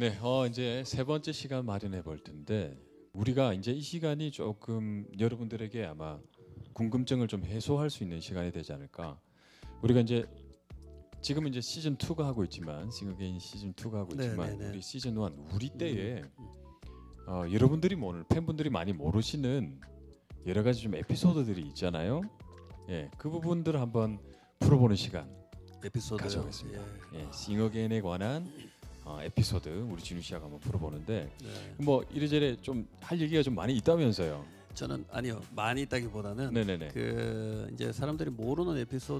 네, 이제 세 번째 시간 마련해 볼 텐데 우리가 이제 이 시간이 조금 여러분들에게 아마 궁금증을 좀 해소할 수 있는 시간이 되지 않을까. 우리가 이제 지금 이제 시즌 2가 하고 있지만 싱어게인 시즌 2가 하고 있지만 네네네. 우리 시즌 1 우리 때에 여러분들이 뭐 오늘 팬분들이 많이 모르시는 여러 가지 좀 에피소드들이 있잖아요. 예, 그 부분들을 한번 풀어보는 시간 에피소드 가져오겠습니다. 예, 싱어게인에 관한 에피소드 우리 진우 씨가 한번 풀어보는데 네. 뭐 이래저래 좀 할 얘기가 좀 많이 있다면서요. 저는 아니요 많이 있다기보다는 네네네. 그 이제 사람들이 모르는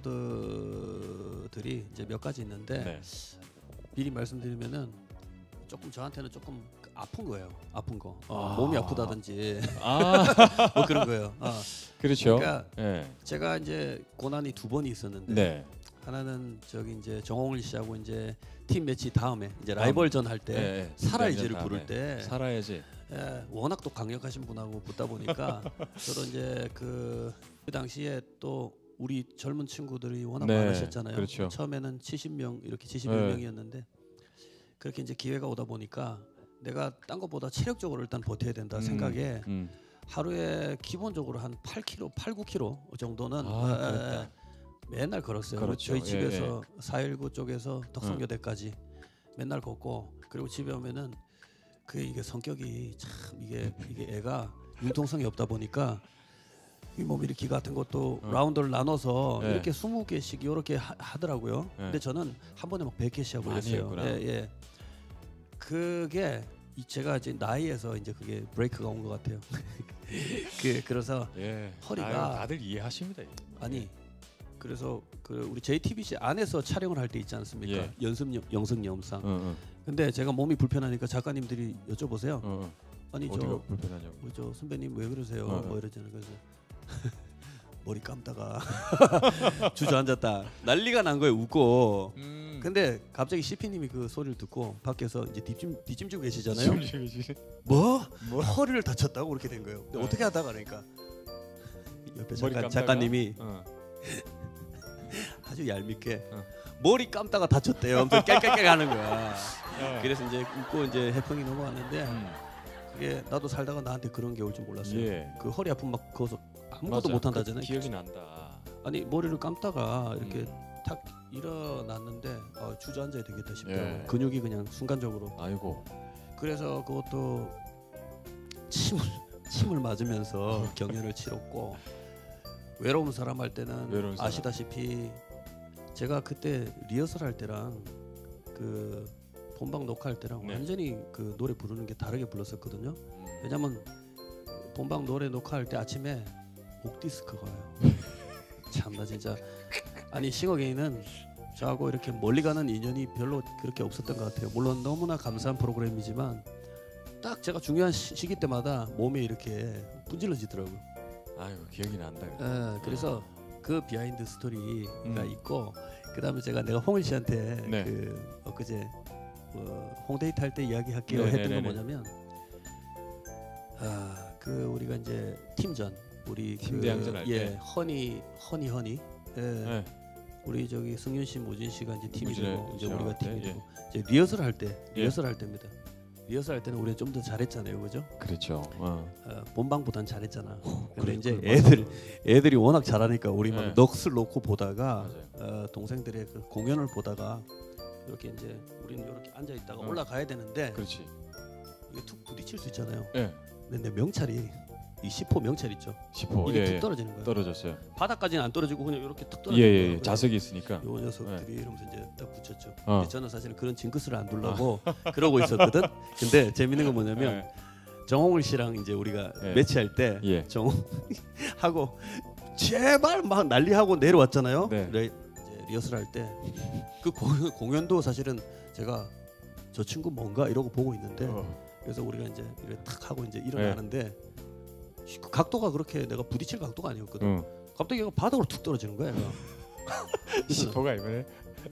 에피소드들이 이제 몇 가지 있는데 네. 미리 말씀드리면은 조금 저한테는 조금 아픈 거예요. 아픈 거. 몸이 아프다든지 뭐 그런 거예요. 그렇죠. 그러니까 예. 제가 이제 고난이 두 번이 있었는데 네. 하나는 저기 이제 정홍을 씨하고 이제 팀 매치 다음에 이제 라이벌전 할 때 살아야지를 부를 때 살아야지. 예, 워낙 또 강력하신 분하고 붙다 보니까 저도 이제 그 당시에 또 우리 젊은 친구들이 워낙 네, 많으셨잖아요. 그렇죠. 처음에는 70명 이렇게 71명이었는데 그렇게 이제 기회가 오다 보니까 내가 딴 것보다 체력적으로 일단 버텨야 된다 생각에 하루에 기본적으로 한 8km, 8, 9km 정도는 맨날 걸었어요. 그렇죠. 저희 집에서 419 쪽에서 덕성교대까지 맨날 걷고 그리고 집에 오면은 이게 성격이 참 이게 애가 융통성이 없다 보니까 이 몸일으키 같은 것도 라운드를 나눠서 이렇게 20개씩 이렇게 하더라고요. 근데 저는 한 번에 막 100개씩 하고 그랬어요. 예. 그게 제가 이제 나이에서 이제 그게 브레이크가 온 것 같아요. 그래서 허리가 다들 이해하십니다. 아니 그래서 우리 JTBC 안에서 촬영을 할 때 있지 않습니까? 영상 근데 제가 몸이 불편하니까 작가님들이 여쭤보세요. 아니 어디가 불편하냐고. 저 선배님 왜 그러세요? 뭐 이러잖아요. 그래서 머리 감다가 주저앉았다. 난리가 난 거예요. 웃고. 근데 갑자기 CP님이 그 소리를 듣고 밖에서 이제 뒷짐 지고 계시잖아요. 뭐? 허리를 다쳤다고 그렇게 된 거예요. 근데 어떻게 하다가 그러니까 옆에 작가님이 아주 얄밉게 머리 감다가 다쳤대요. 엄청 깨깨깨 하는 거야. 그래서 이제 웃고 이제 해평이 넘어왔는데 그게 나도 살다가 나한테 그런 게 올 줄 몰랐어요. 그 허리 아픔 막 거기서 아무것도 못 한다잖아요. 기억이 난다. 아니 머리를 감다가 이렇게 탁 일어났는데 주저앉아야 되겠다 싶더라고요. 근육이 그냥 순간적으로. 아이고. 그래서 그것도 침을 맞으면서 경연을 치렀고 외로운 사람 할 때는 아시다시피 제가 그때 리허설 할 때랑 그 본방 녹화할 때랑 완전히 그 노래 부르는 게 다르게 불렀었거든요. 왜냐면 본방 노래 녹화할 때 아침에 목 디스크가 와요. 참나 진짜. 아니 싱어게인은 저하고 이렇게 멀리 가는 인연이 별로 그렇게 없었던 것 같아요. 물론 너무나 감사한 프로그램이지만 딱 제가 중요한 시기 때마다 몸이 이렇게 분질러지더라고요. 아이고 기억이 난다. 그래서 그 비하인드 스토리가 있고 그다음에 내가 홍일 씨한테 그 엊그제 홍데이트 할 때 이야기할게요 했던 건 뭐냐면 그 우리가 이제 팀전 우리 팀대항전 할 때 허니 우리 저기 승윤 씨, 모진 씨가 이제 팀이 되고 이제 우리가 팀이 되고 이제 리허설 할 때입니다. 리허설 할 때는 우리는 좀 더 잘했잖아요, 그죠? 그렇죠. 본방보단 잘했잖아. 근데 이제 애들이 워낙 잘하니까 우리 막 넋을 놓고 보다가 동생들의 그 공연을 보다가 이렇게 이제 우리는 이렇게 앉아 있다가 올라가야 되는데, 그렇지. 이게 툭 부딪힐 수 있잖아요. 근데 내 명찰이 이 10호 명찰 있죠. 10호 이게 툭 떨어지는 거예요. 떨어졌어요. 바닥까지는 안 떨어지고 그냥 이렇게 툭 떨어지는 거예요. 자석이 있으니까. 요 녀석들이 이러면서 이제 딱 붙였죠. 근데 저는 사실은 그런 징크스를 안 두려고 그러고 있었거든. 근데 재밌는 건 뭐냐면 정홍을 씨랑 이제 우리가 매치할 때 정홍 하고 제발 막 난리하고 내려왔잖아요. 이제 리허설 할 때 그 공연도 사실은 제가 저 친구 뭔가 이러고 보고 있는데 그래서 우리가 이제 이렇게 탁 하고 이제 일어나는데 그 각도가 그렇게 내가 부딪힐 각도가 아니었거든. 갑자기 얘가 바닥으로 툭 떨어지는 거야. 시포가 이번에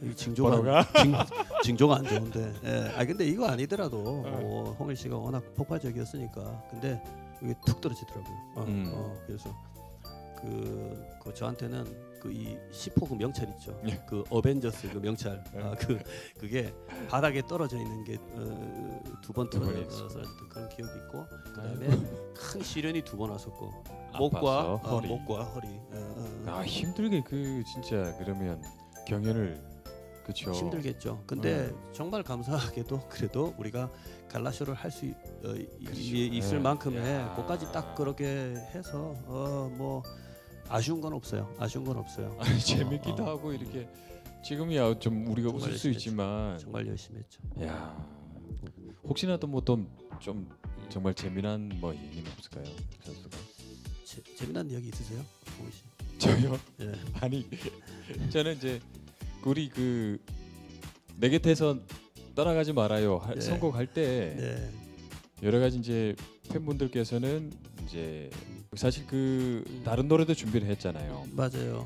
징조가 안 좋은데. 근데 이거 아니더라도 홍일 씨가 워낙 폭발적이었으니까. 근데 이게 툭 떨어지더라고요. 그래서 그 저한테는 이 C4 그 명찰 있죠. 예. 그 어벤져스 그 명찰. 예. 그게 바닥에 떨어져 있는 게 두 번 두 번이 떨어졌던 그런 기억이 있고, 그다음에 큰 시련이 두 번 왔었고, 목과 허리. 목과 허리. 아 힘들게 그 진짜 그러면 경연을 그렇죠. 힘들겠죠. 근데 정말 감사하게도 그래도 우리가 갈라쇼를 할 수 있을 만큼의 그까지 딱 그렇게 해서 뭐 아쉬운 건 없어요. 아쉬운 건 없어요. 아니, 재밌기도 하고 이렇게 지금이야 좀 우리가 정말 웃을 수 열심히 있지만 정말 열심히 했죠. 야 혹시나 또 뭐 좀 정말 재미난 뭐 얘기는 없을까요, 선수가? 재미난 이야기 있으세요, 홍희 씨? 저요? 예. 아니 저는 이제 우리 그 내 곁에서 떠나가지 말아요 네. 선곡할 때 네. 여러 가지 이제 팬분들께서는 이제 사실 그 다른 노래도 준비를 했잖아요. 맞아요.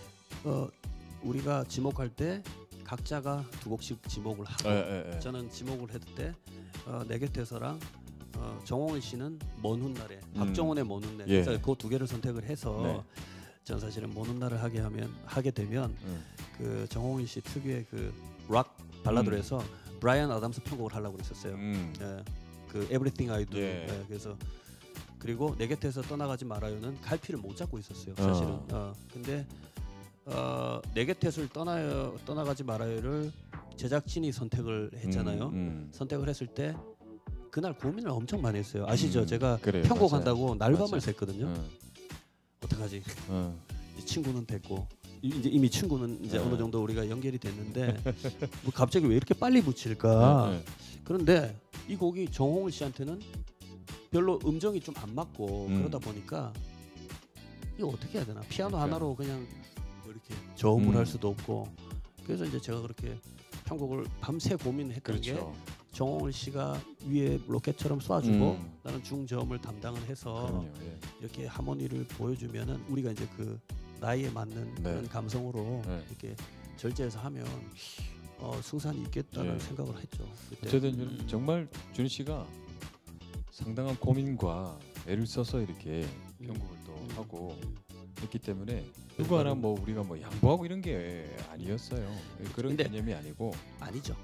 우리가 지목할 때 각자가 두 곡씩 지목을 하고 저는 지목을 했을 때 내 곁에서랑 정홍일 씨는 먼 훗날에 박정훈의 먼 훗날 예. 그래서 그 두 개를 선택을 해서 네. 전 사실은 먼 훗날을 하게 되면 그 정홍일 씨 특유의 그 락 발라드로 해서 브라이언 아담스 편곡을 하려고 그랬었어요. 예, 그 Everything I Do. 예. 예, 그래서 그리고 내 곁에서 떠나가지 말아요는 갈피를 못 잡고 있었어요. 사실은. 근데 내 곁에서 떠나가지 말아요를 제작진이 선택을 했잖아요. 선택을 했을 때 그날 고민을 엄청 많이 했어요. 아시죠? 제가 그래요, 편곡한다고 날밤을 맞아요. 샜거든요. 어떡하지? 어. 이 친구는 됐고 이제 이미 친구는 이제 네. 어느 정도 우리가 연결이 됐는데 뭐 갑자기 왜 이렇게 빨리 붙일까? 네. 그런데 이 곡이 정홍일 씨한테는 별로 음정이 좀 안 맞고 그러다 보니까 이거 어떻게 해야 되나? 피아노 하나로 그냥 뭐 이렇게 저음을 할 수도 없고 그래서 이제 제가 그렇게 편곡을 밤새 고민했던 게 그렇죠. 정홍일 씨가 위에 로켓처럼 쏴주고 나는 중저음을 담당을 해서 그럼요. 예. 이렇게 하모니를 보여주면은 우리가 이제 그 나이에 맞는 그런 감성으로 이렇게 절제해서 하면 승산이 있겠다는 생각을 했죠. 그때. 어쨌든 정말 준희 씨가 상당한 고민과 애를 써서 이렇게 편곡을 또 하고 했기 때문에 누구 하나 뭐 우리가 뭐 양보하고 이런 게 아니었어요. 그런 근데 개념이 아니고 아니죠.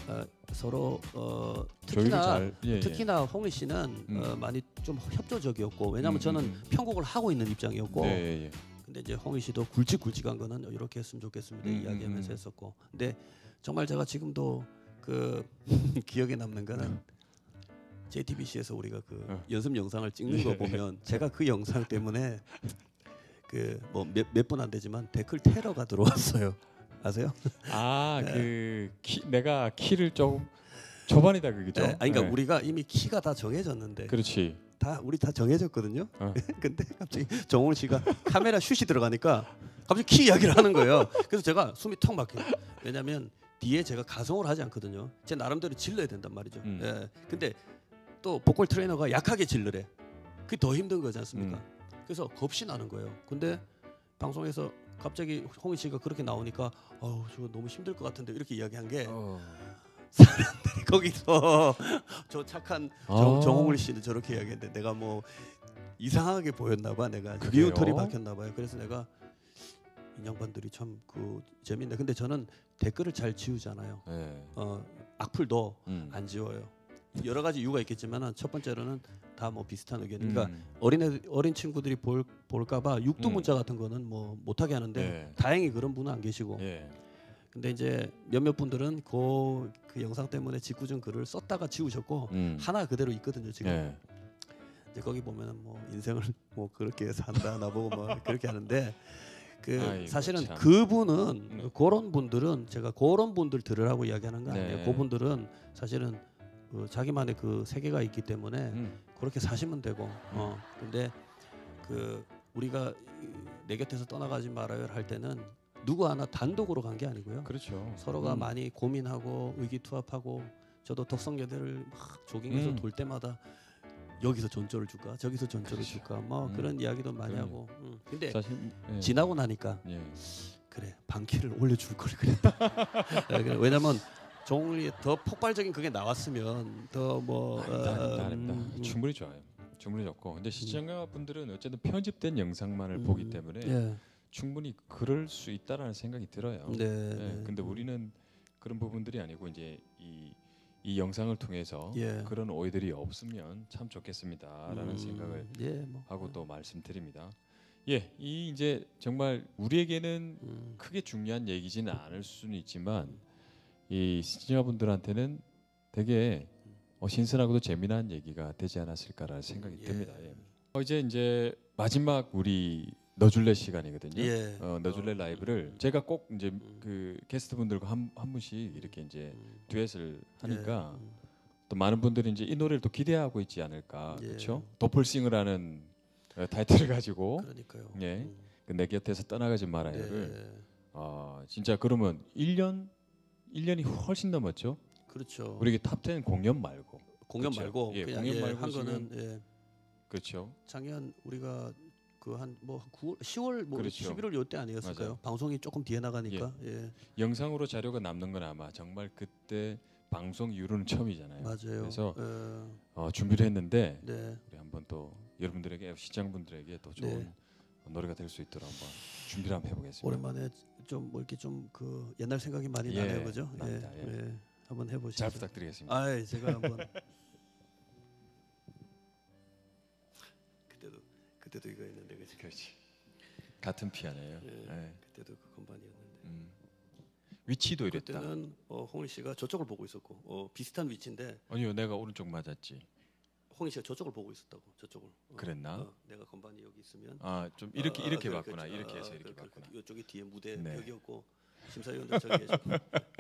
서로 조율을 특히나 잘 특히나 홍리 씨는 많이 좀 협조적이었고 왜냐하면 저는 편곡을 하고 있는 입장이었고 근데 이제 홍희 씨도 굵직굵직한 거는 이렇게 했으면 좋겠습니다 이야기하면서 했었고 근데 정말 제가 지금도 그 기억에 남는 거는 JTBC에서 우리가 그 연습 영상을 찍는 거 보면 제가 그 영상 때문에 그 뭐 몇 분 안 되지만 댓글 테러가 들어왔어요. 아세요? 내가 키를 조금 초반이다 그게죠. 그러니까 우리가 이미 키가 다 정해졌는데. 그렇지. 우리 다 정해졌거든요. 근데 갑자기 정훈 씨가 카메라 슛이 들어가니까 갑자기 키 이야기를 하는 거예요. 그래서 제가 숨이 턱 막혀요. 왜냐하면 뒤에 제가 가성을 하지 않거든요. 제 나름대로 질러야 된단 말이죠. 근데 또 보컬 트레이너가 약하게 질르래. 그게 더 힘든 거지 않습니까? 그래서 겁이 나는 거예요. 근데 방송에서 갑자기 홍희 씨가 그렇게 나오니까 저거 너무 힘들 것 같은데 이렇게 이야기한 게 사람들이 거기서 저 착한 정홍일 씨는 저렇게 이야기했는데 내가 뭐 이상하게 보였나 봐. 내가 미운 털이 박혔나 봐요. 그래서 내가 이 양반들이 참 그 재밌네. 근데 저는 댓글을 잘 지우잖아요. 악플도 안 지워요. 여러 가지 이유가 있겠지만 첫 번째로는 다 뭐 비슷한 의견. 그러니까 어린 친구들이 볼까봐 육두 문자 같은 거는 뭐 못하게 하는데 다행히 그런 분은 안 계시고. 근데 이제 몇몇 분들은 그 영상 때문에 짓궂은 글을 썼다가 지우셨고 하나 그대로 있거든요 지금. 이제 거기 보면은 뭐 인생을 뭐 그렇게 산다 나보고 뭐 그렇게 하는데 사실은 참. 그분은 그런 분들은 제가 그런 분들 들으라고 이야기하는 거 아니에요. 그분들은 사실은 자기만의 그 세계가 있기 때문에 그렇게 사시면 되고. 근데 우리가 내 곁에서 떠나가지 말아요 할 때는 누구 하나 단독으로 간 게 아니고요. 그렇죠. 서로가 많이 고민하고 의기투합하고 저도 덕성여대를 막 조깅해서 돌 때마다 여기서 전조를 줄까 저기서 전조를 줄까 뭐 그런 이야기도 많이 하고. 근데 사실, 지나고 나니까 그래 방키를 올려줄 걸 그랬다. 왜냐면 종이 더 폭발적인 그게 나왔으면 더 뭐 아닙니다. 충분히 좋아요. 충분히 좋고 근데 시청자분들은 어쨌든 편집된 영상만을 보기 때문에 충분히 그럴 수 있다라는 생각이 들어요. 네. 예, 근데 우리는 그런 부분들이 아니고 이제 이 영상을 통해서 예. 그런 오해들이 없으면 참 좋겠습니다라는 생각을 예, 뭐. 하고 또 말씀드립니다. 예, 이 이제 정말 우리에게는 크게 중요한 얘기지는 않을 수는 있지만 이 시청자분들한테는 되게 신선하고도 재미난 얘기가 되지 않았을까라는 생각이 듭니다. 예. 이제 마지막 우리 너줄래 시간이거든요. 예. 너줄래 라이브를 제가 꼭 이제 그 게스트분들과 한 분씩 이렇게 이제 듀엣을 하니까 또 많은 분들이 이제 이 노래를 또 기대하고 있지 않을까, 그렇죠? 도플싱어라는 타이틀을 가지고, 그러니까요. 예, 그 내 곁에서 떠나가지 말아요를, 진짜 그러면 1년이 훨씬 넘었죠. 그렇죠. 우리 탑10 공연 말고, 공연 그렇죠? 말고 예, 그냥 공연 말고 한 지금, 거는 그렇죠. 작년 우리가 그 한 뭐 9월, 10월, 뭐 그렇죠. 11월 요때 아니었을까요? 맞아요. 방송이 조금 뒤에 나가니까. 예. 영상으로 자료가 남는 건 아마 정말 그때 방송 이후로는 처음이잖아요. 맞아요. 그래서 준비를 했는데 네. 우리 한번 또 여러분들에게 시청자분들에게 또 좋은 노래가 될 수 있도록 한번 준비를 한번 해보겠습니다. 오랜만에 좀 뭐 이렇게 좀 그 옛날 생각이 많이 나네요, 그죠? 납니다. 예. 한번 해보시죠. 잘 부탁드리겠습니다. 아, 제가 한번 그때도 이거 했는데, 그치? 그렇지. 같은 피아노예요. 예. 그때도 그 건반이었는데. 위치도 이랬다. 그때는 홍희 씨가 저쪽을 보고 있었고 비슷한 위치인데. 아니요, 내가 오른쪽 맞았지. 홍희 씨가 저쪽을 보고 있었다고. 저쪽을. 그랬나? 내가 건반이 여기 있으면. 좀 이렇게 봤구나. 그렇죠. 이렇게 해서 이렇게 봤구나. 이쪽이 뒤에 무대 네. 벽이었고 심사위원들 저기 계셨고.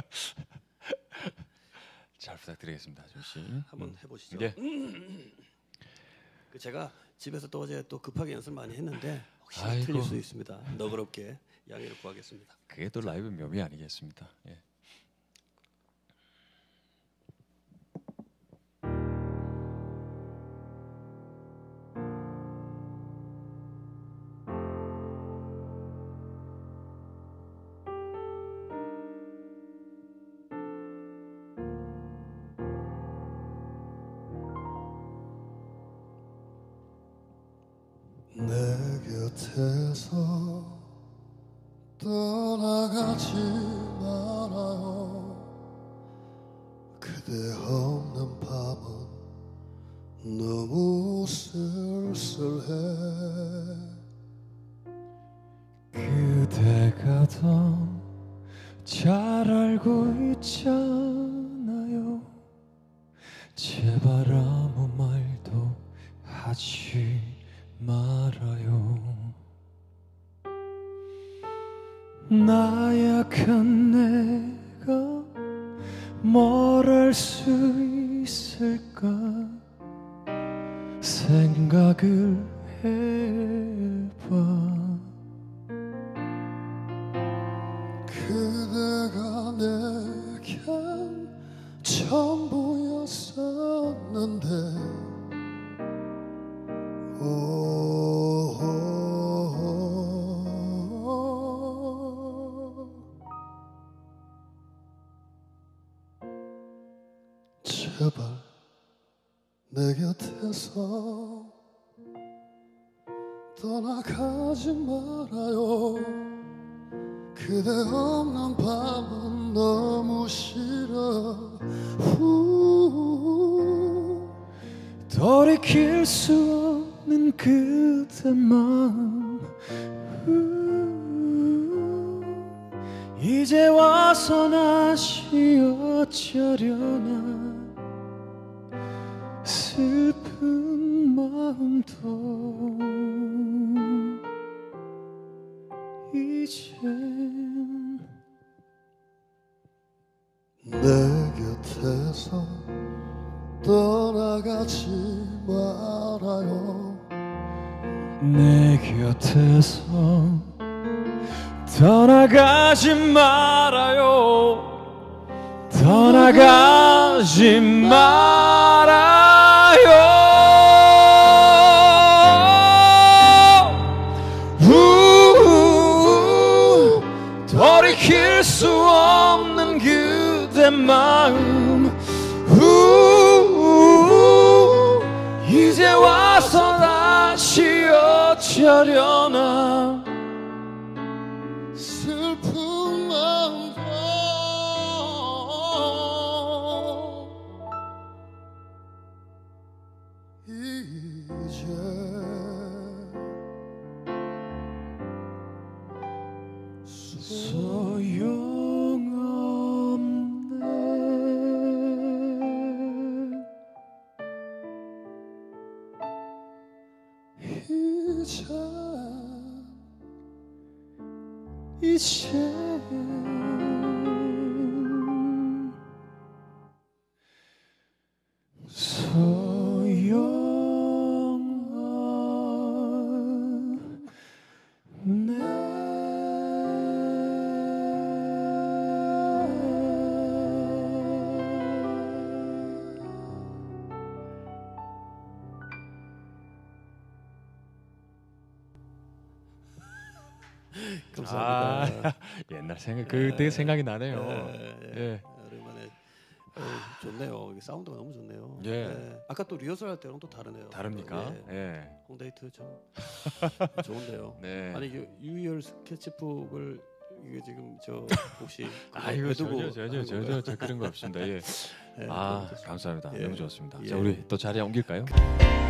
잘 부탁드리겠습니다, 아준 씨. 한번 해보시죠. 예. 제가 집에서 또 어제 또 급하게 연습 많이 했는데 혹시 아이고. 틀릴 수 있습니다. 너그럽게 양해를 구하겠습니다. 그게 또 라이브 묘미 아니겠습니까? 예. 내 곁에서 떠나가지 말아요. 그대 없는 밤은 너무 쓸쓸해. 그대가 더 잘 알고 있잖아요. 제발 아무 말도 하지 말아요. 나약한 내가 뭘 할 수 있을까 생각을 해봐. 그대가 내겐 전부였었는데 제발 내 곁에서 떠나가지 말아요. 그대 없는 밤은 너무 싫어. 돌이킬 수 없는 그대 마음 이제 와서 다시 어쩌려나. 슬픈 마음도 이젠 내 곁에서 떠나가지 말아요. 내 곁에서 떠나가지 말아요. 떠나가지 말아요. 돌이킬 수 없는 그대 마음 이제 와서 다시 어쩌려나. 자 이제 감사합니다. 옛날 생각 그때 생각이 나네요. 예. 오랜만에 좋네요. 이게 사운드가 너무 좋네요. 예. 예. 아까 또 리허설 할 때랑 또 다르네요. 다릅니까? 예. 예. 홈데이트 좀 좋은데요. 네. 아니 유희열 스케치북을 이게 지금 저 혹시 아이고 저 그런 거 없습니다. 예. 예, 아 감사합니다. 예. 너무 좋습니다. 예. 자 우리 또 자리에 옮길까요?